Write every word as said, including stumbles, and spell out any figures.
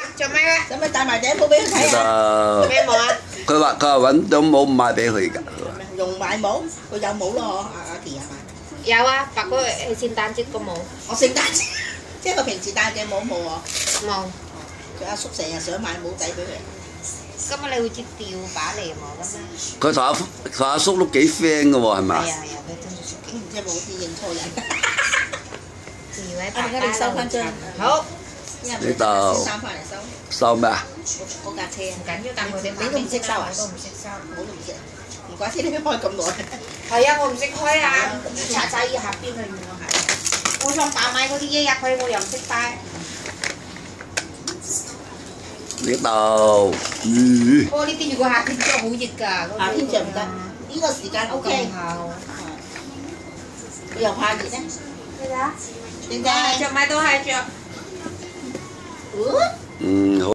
做咩啊？ 使唔使戴埋頂帽俾佢睇啊？ 咩帽啊？ 佢話佢話揾咗帽買俾佢㗎。 用買帽，佢有帽咯，阿阿琪係嘛？ 有啊，白嗰係聖誕節個帽。 我聖誕節，即係佢平時戴嘅帽冇喎。 冇。 佢阿叔成日想買帽仔俾佢。 今日你好似吊把嚟冇㗎咩？ 佢同阿佢阿叔都幾 friend 嘅喎，係咪？ 係啊係啊，佢真係熟嘅。 即係冇啲認錯人。 二位我而家你收翻張。 好。 呢度。 先生翻嚟收。 收咩啊？ 嗰架車。 唔緊要，但佢哋你都唔識收啊？ 我都唔識收， 我都唔識。唔怪之你開咁耐。 係啊，我唔識開啊。 查晒依下邊啊，原來係。 我想擺埋嗰啲嘢入去，我又唔識擺。 呢度，魚。 哦，呢啲如果夏天着好熱㗎。 夏天着唔得，呢個時間 O K。佢又怕熱咧。 係啊。 點解？ 着埋都係着。 哦。